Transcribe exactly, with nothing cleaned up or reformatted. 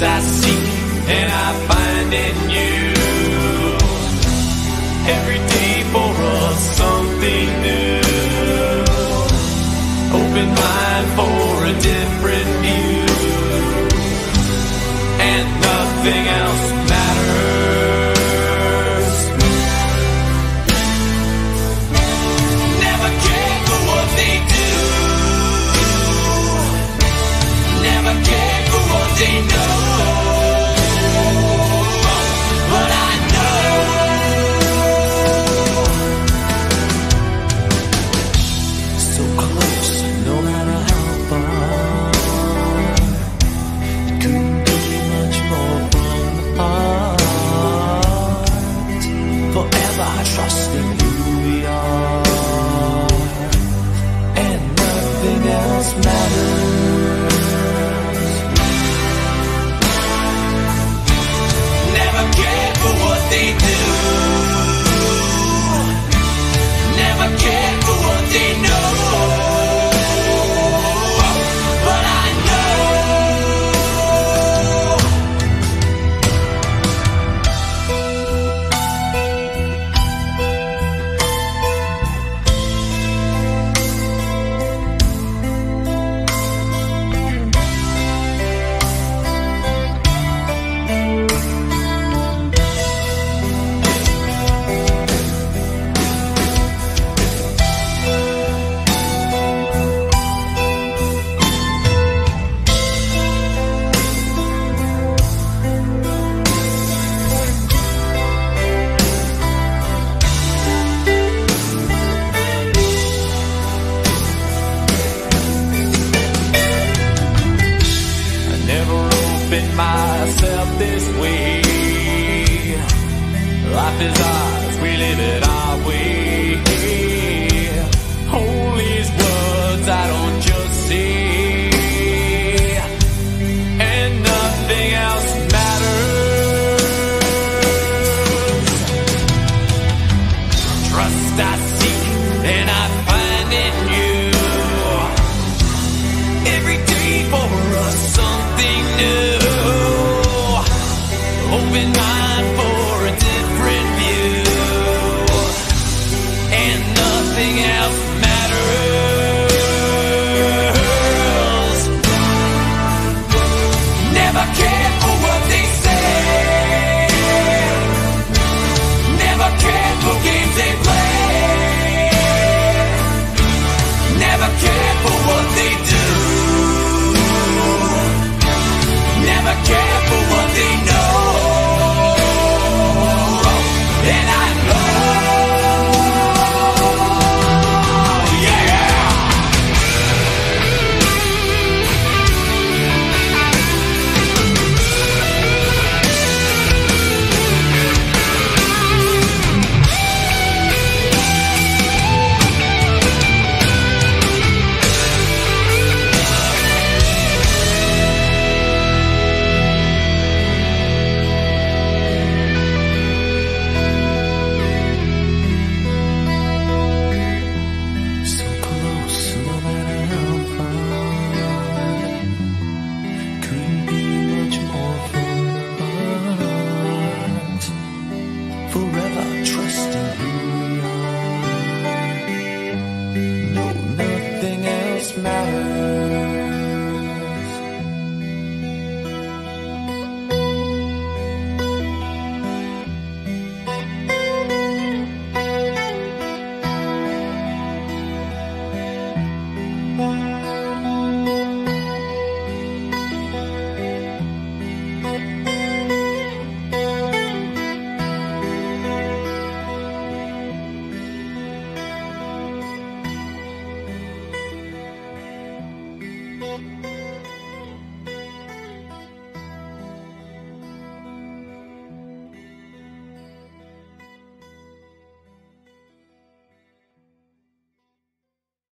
peace I seek and I find in you. Every day for us something new. Open mind for a different view. And nothing else matters. Never care for what they do. Never care for what they know. But I know so close, no matter how far. Couldn't be much more from the heart. Forever I trust in who we are. And nothing else matters. Never care for what they do. Never care for what they know. But I know myself this way. Life is ours, we live it our way.